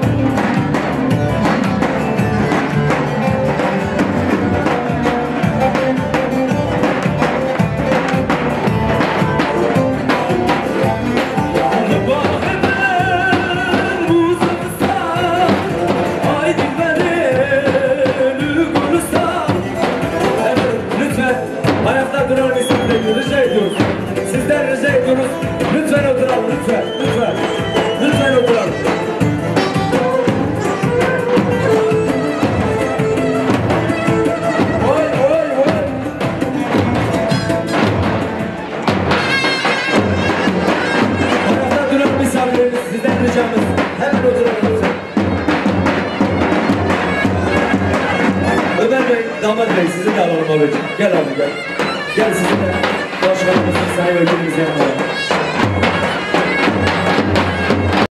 Damat Bey, sizi de alalım babacığım. Gel abi gel. Gel sizi de başkanımızın sahibi ödülümüz yanına.